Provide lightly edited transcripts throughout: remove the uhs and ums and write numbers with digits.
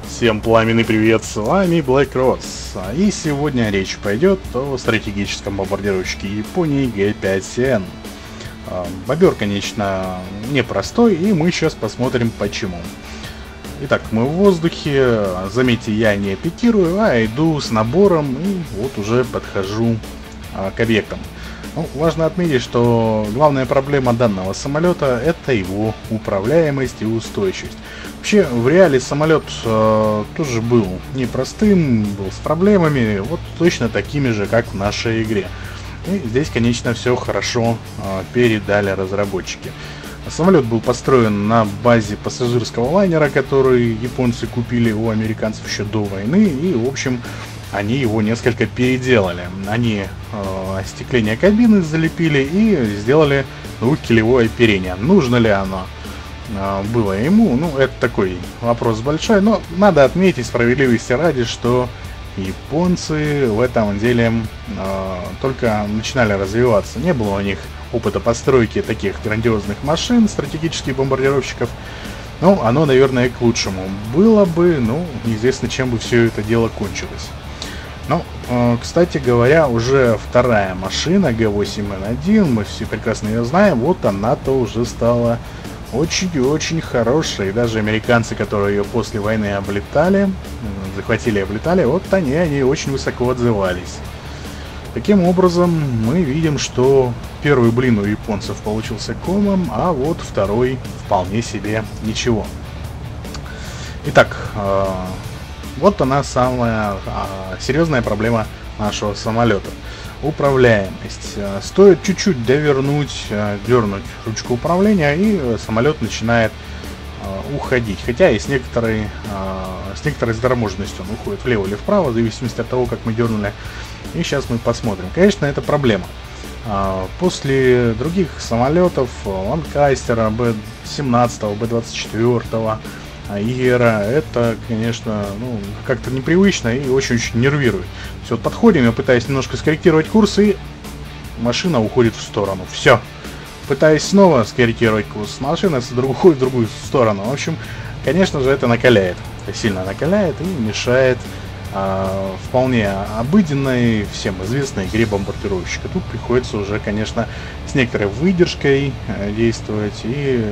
Всем пламенный привет, с вами Black Rose. И сегодня речь пойдет о стратегическом бомбардировщике Японии Г-5Сен. Бобер, конечно, непростой, и мы сейчас посмотрим почему. Итак, мы в воздухе, заметьте, я не пикирую, а иду с набором, и вот уже подхожу к объектам. Важно отметить, что главная проблема данного самолета — это его управляемость и устойчивость. Вообще, в реале самолет тоже был непростым, был с проблемами, вот точно такими же, как в нашей игре. И здесь, конечно, все хорошо передали разработчики. Самолет был построен на базе пассажирского лайнера, который японцы купили у американцев еще до войны, и, в общем, они его несколько переделали. Они остекление кабины залепили и сделали двухкилевое оперение. Нужно ли оно было ему? Ну, это такой вопрос большой, но надо отметить справедливости ради, что японцы в этом деле только начинали развиваться. Не было у них опыта постройки таких грандиозных машин, стратегических бомбардировщиков. Ну, оно, наверное, к лучшему. Было бы, ну, неизвестно, чем бы все это дело кончилось. Ну, кстати говоря, уже вторая машина Г-8Н1, мы все прекрасно ее знаем, вот она-то уже стала очень и очень хорошей. Даже американцы, которые ее после войны облетали, захватили и облетали, вот они очень высоко отзывались. Таким образом, мы видим, что первый блин у японцев получился комом, а вот второй вполне себе ничего. Итак, вот она самая серьезная проблема нашего самолета. Управляемость. Стоит чуть-чуть дернуть ручку управления, и самолет начинает уходить. Хотя и с некоторой заторможенностью он уходит влево или вправо, в зависимости от того, как мы дернули. И сейчас мы посмотрим. Конечно, это проблема. После других самолетов, Ланкастера, Б-17, Б-24, Ера, это, конечно, ну, как-то непривычно и очень-очень нервирует. Все, вот подходим, я пытаюсь немножко скорректировать курс, и машина уходит в сторону. Все. Пытаюсь снова скорректировать курс, машина уходит в другую сторону. В общем, конечно же, это накаляет. Это сильно накаляет и мешает вполне обыденной, всем известной игре бомбардировщика. Тут приходится уже, конечно, с некоторой выдержкой действовать и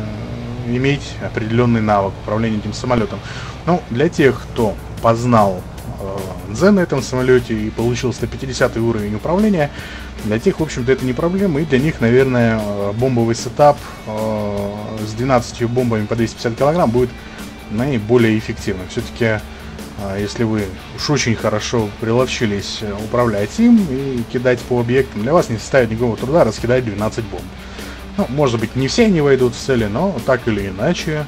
иметь определенный навык управления этим самолетом. Ну, для тех, кто познал Дзен на этом самолете и получил 150 уровень управления, для тех, в общем-то, это не проблема, и для них, наверное, бомбовый сетап с 12 бомбами по 250 килограмм будет наиболее эффективным. Все-таки, если вы уж очень хорошо приловчились управлять им и кидать по объектам, для вас не составит никакого труда раскидать 12 бомб. Ну, может быть, не все они войдут в цели, но так или иначе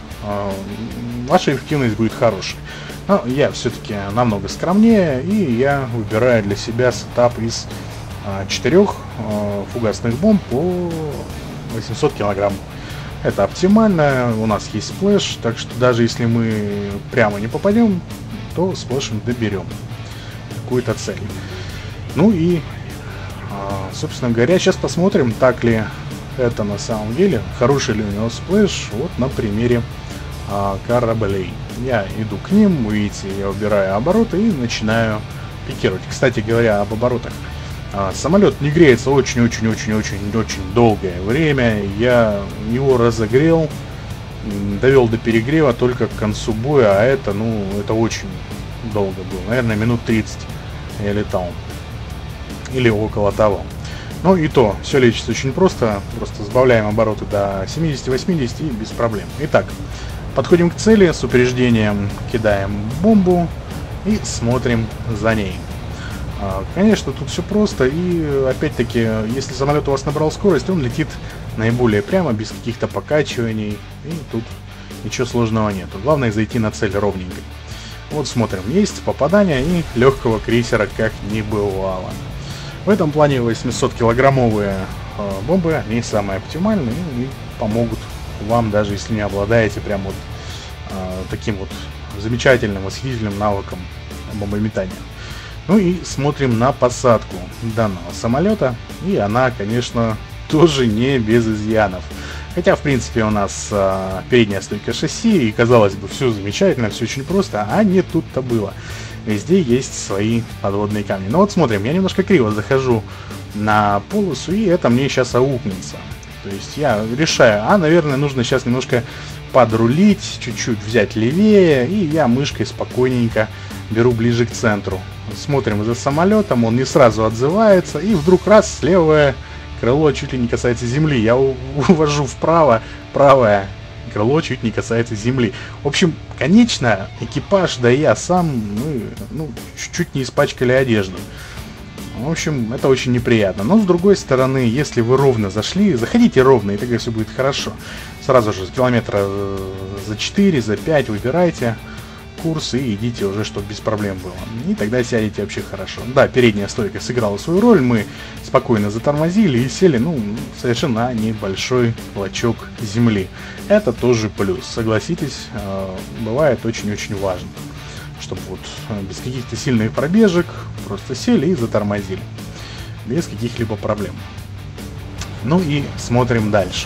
ваша эффективность будет хорошей. Но я все-таки намного скромнее, и я выбираю для себя сетап из 4 фугасных бомб по 800 килограмм. Это оптимально, у нас есть сплэш, так что даже если мы прямо не попадем, то сплэшем доберем какую-то цель. Ну и, собственно говоря, сейчас посмотрим, так ли это на самом деле, хороший ли у него сплэш, вот на примере кораблей. Я иду к ним, вы видите, я убираю обороты и начинаю пикировать. Кстати говоря, об оборотах. Самолет не греется очень-очень-очень-очень долгое время. Я его разогрел, довел до перегрева только к концу боя, а это, ну, это очень долго было. Наверное, минут 30 я летал. Или около того. Ну и то, все лечится очень просто сбавляем обороты до 70-80 и без проблем. Итак, подходим к цели, с упреждением кидаем бомбу и смотрим за ней. Конечно, тут все просто, и опять-таки, если самолет у вас набрал скорость, он летит наиболее прямо, без каких-то покачиваний, и тут ничего сложного нету. Главное зайти на цель ровненько. Вот смотрим, есть попадание, и легкого крейсера как не бывало. В этом плане 800-килограммовые бомбы, они самые оптимальные и помогут вам, даже если не обладаете прям вот таким вот замечательным, восхитительным навыком бомбометания. Ну и смотрим на посадку данного самолета, и она, конечно, тоже не без изъянов. Хотя, в принципе, у нас передняя стойка шасси, и, казалось бы, все замечательно, все очень просто, а не тут-то было. Везде есть свои подводные камни. Ну вот смотрим, я немножко криво захожу на полосу, и это мне сейчас аукнется. То есть я решаю, наверное, нужно сейчас немножко подрулить, чуть-чуть взять левее, и я мышкой спокойненько беру ближе к центру. Смотрим за самолетом, он не сразу отзывается, и вдруг раз, левое крыло чуть ли не касается земли. Я увожу вправо, правое крыло чуть не касается земли. В общем, конечно, экипаж, да и я сам, мы чуть не испачкали одежду. В общем, это очень неприятно. Но с другой стороны, если вы ровно зашли, заходите ровно, и тогда все будет хорошо. Сразу же километра за 4, за 5 выбирайте курс и идите уже, чтобы без проблем было. И тогда сядете вообще хорошо. Да, передняя стойка сыграла свою роль, мы спокойно затормозили и сели, совершенно небольшой клочок земли. Это тоже плюс, согласитесь, бывает очень-очень важно, чтобы вот без каких-то сильных пробежек просто сели и затормозили, без каких-либо проблем. Ну и смотрим дальше.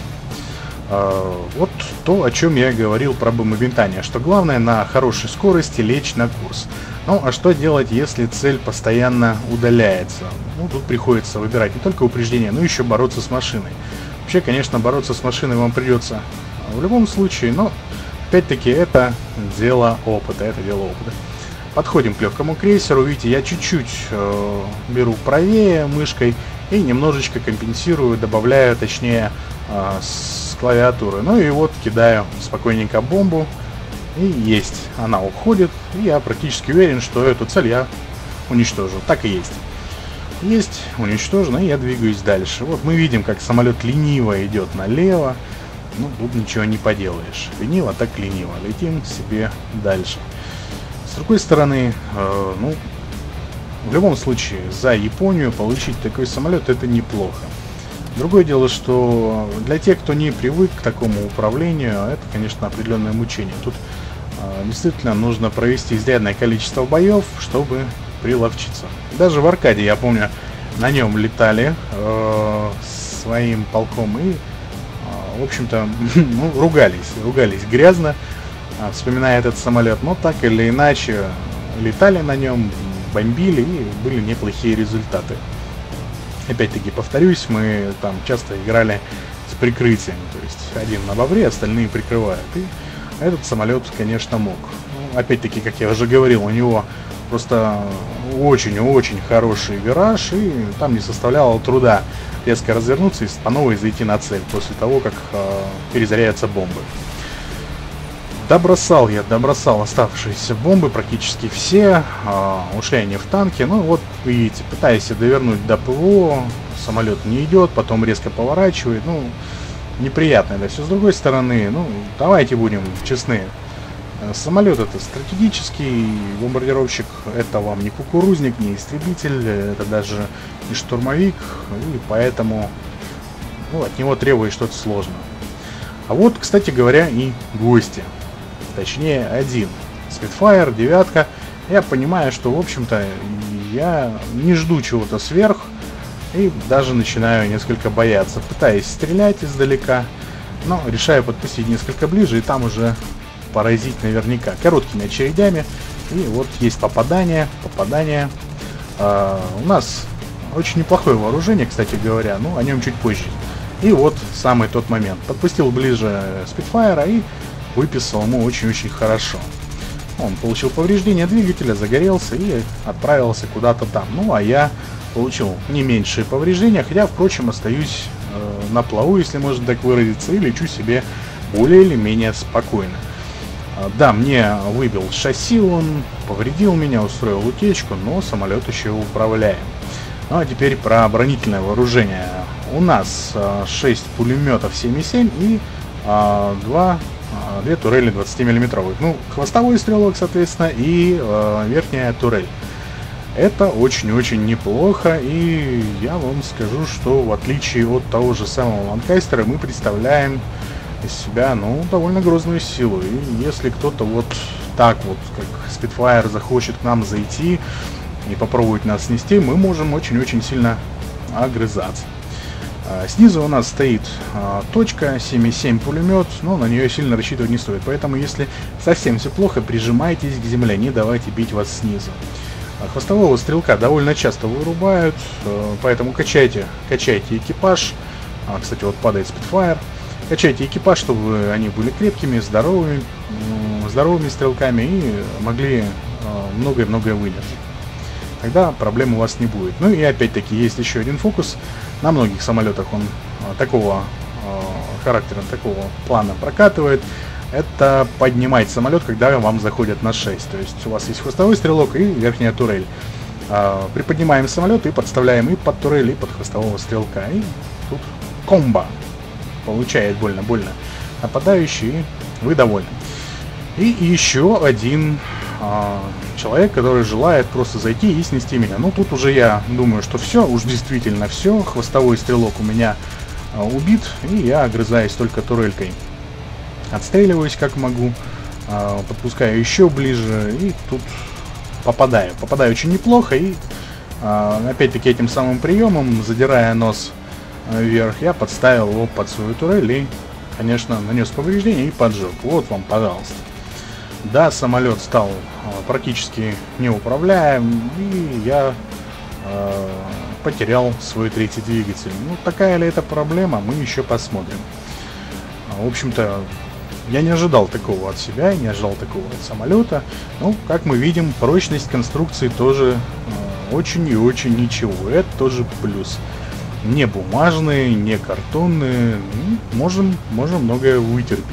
Вот то, о чем я говорил про бомбометание, что главное на хорошей скорости лечь на курс. Ну а что делать, если цель постоянно удаляется? Тут приходится выбирать не только упреждение, но еще бороться с машиной. Вообще, конечно, бороться с машиной вам придется в любом случае, но опять-таки это дело опыта, Подходим к легкому крейсеру, видите, я чуть-чуть беру правее мышкой и немножечко компенсирую, добавляю, точнее, с клавиатуры. Ну и вот кидаю спокойненько бомбу, и есть, она уходит, и я практически уверен, что эту цель я уничтожил. Так и есть. Есть, уничтожено, и я двигаюсь дальше. Вот мы видим, как самолет лениво идет налево. Тут ничего не поделаешь. Лениво так лениво. Летим себе дальше. С другой стороны, в любом случае, за Японию получить такой самолет — это неплохо. Другое дело, что для тех, кто не привык к такому управлению, это, конечно, определенное мучение. Тут действительно нужно провести изрядное количество боев, чтобы приловчиться. Даже в аркаде, я помню, на нем летали своим полком и, в общем-то, ругались грязно, вспоминая этот самолет. Но так или иначе, летали на нем, бомбили, и были неплохие результаты. Опять-таки повторюсь, мы там часто играли с прикрытием, то есть один на бобре, остальные прикрывают. И этот самолет, конечно, мог. Опять-таки, как я уже говорил, у него просто очень-очень хороший вираж, и там не составляло труда резко развернуться и по новой зайти на цель после того, как перезаряются бомбы. Добросал оставшиеся бомбы, практически все, ушли они в танки. Ну вот, видите, пытаюсь довернуть до ПВО, самолет не идет, потом резко поворачивает, неприятно это все. С другой стороны, давайте будем честны, самолет это стратегический бомбардировщик, это вам не кукурузник, не истребитель, это даже не штурмовик, и поэтому от него требует что-то сложное. А вот, кстати говоря, и гости. Точнее, один. Spitfire, 9. Я понимаю, что, в общем-то, я не жду чего-то сверх. И даже начинаю несколько бояться. Пытаюсь стрелять издалека, но решаю подпустить несколько ближе, и там уже поразить наверняка. Короткими очередями. И вот есть попадание. У нас очень неплохое вооружение, кстати говоря. О нем чуть позже. И вот самый тот момент. Подпустил ближе Spitfire и выписал ему очень-очень хорошо. Он получил повреждение двигателя, загорелся и отправился куда-то там. А я получил не меньшие повреждения, хотя, впрочем, остаюсь на плаву, если можно так выразиться, и лечу себе более или менее спокойно. Да, мне выбил шасси, он повредил меня, устроил утечку, но самолет еще управляем. А теперь про оборонительное вооружение. У нас 6 пулеметов 7,7 и 2 турели 20 миллиметровых. Хвостовой стрелок, соответственно, и верхняя турель. Это очень-очень неплохо, и я вам скажу, что в отличие от того же самого Ланкастера, мы представляем из себя, довольно грозную силу. И если кто-то вот так вот, как Spitfire, захочет к нам зайти и попробовать нас снести, мы можем очень-очень сильно огрызаться. Снизу у нас стоит точка 7,7 пулемет, но на нее сильно рассчитывать не стоит. Поэтому, если совсем все плохо, прижимайтесь к земле, не давайте бить вас снизу. Хвостового стрелка довольно часто вырубают, поэтому качайте экипаж. Кстати, вот падает Spitfire. Качайте экипаж, чтобы они были крепкими, здоровыми стрелками и могли многое-многое выдержать. Тогда проблем у вас не будет. Ну и опять-таки есть еще один фокус. На многих самолетах он такого характера, такого плана прокатывает. Это поднимать самолет, когда вам заходят на 6. То есть у вас есть хвостовой стрелок и верхняя турель. Приподнимаем самолет и подставляем и под турель, и под хвостового стрелка. И тут комбо. Получает больно нападающий, вы довольны. И еще один человек, который желает просто зайти и снести меня. Ну, тут уже я думаю, что все, уж действительно все. Хвостовой стрелок у меня убит, и я огрызаюсь только турелькой. Отстреливаюсь как могу, подпускаю еще ближе, и тут попадаю. Попадаю очень неплохо, и опять-таки этим самым приемом, задирая нос вверх, я подставил его под свою турель и, конечно, нанес повреждение и поджег. Вот вам, пожалуйста. Да, самолет стал практически неуправляем, и я потерял свой третий двигатель. Ну, такая ли это проблема, мы еще посмотрим. В общем-то, я не ожидал такого от себя, не ожидал такого от самолета. Ну, как мы видим, прочность конструкции тоже очень и очень ничего. Это тоже плюс. Не бумажные, не картонные. Можем многое вытерпеть.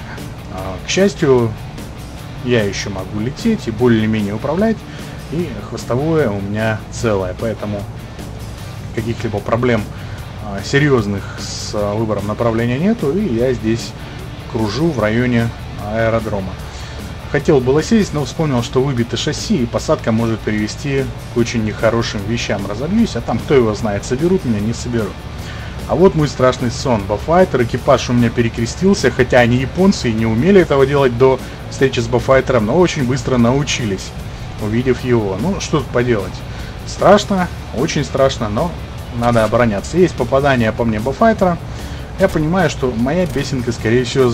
К счастью, я еще могу лететь и более-менее управлять. И хвостовое у меня целое. Поэтому каких-либо проблем серьезных с выбором направления нету. И я здесь кружу в районе аэродрома. Хотел было сесть, но вспомнил, что выбито шасси, и посадка может привести к очень нехорошим вещам. Разобьюсь, а там кто его знает, соберут меня, не соберут. А вот мой страшный сон. Бафайтер, экипаж у меня перекрестился, хотя они японцы и не умели этого делать до встречи с Бафайтером, но очень быстро научились, увидев его. Ну, что тут поделать. Страшно, очень страшно, но надо обороняться. Есть попадание по мне Бафайтера. Я понимаю, что моя песенка, скорее всего,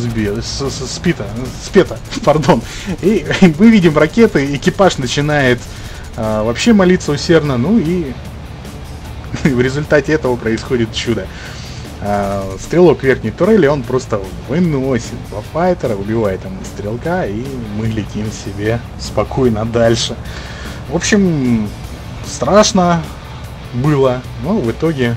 спета, пардон. И мы видим ракеты, экипаж начинает вообще молиться усердно, ну и в результате этого происходит чудо. Стрелок верхней турели, он просто выносит Бафайтера, убивает ему стрелка, и мы летим себе спокойно дальше. В общем, страшно было, но в итоге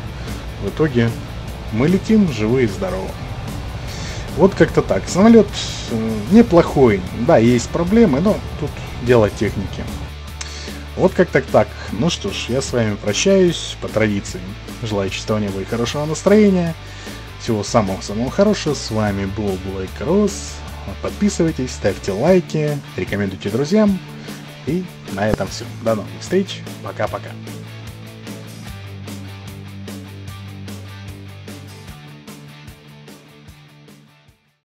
мы летим живые и здоровы. Вот как-то так. Самолет неплохой. Да, есть проблемы, но тут дело техники. Вот как-то так. Ну что ж, я с вами прощаюсь по традиции. Желаю чистого неба и хорошего настроения. Всего самого-самого хорошего. С вами был BlackRoss. Подписывайтесь, ставьте лайки, рекомендуйте друзьям. И на этом все. До новых встреч. Пока-пока.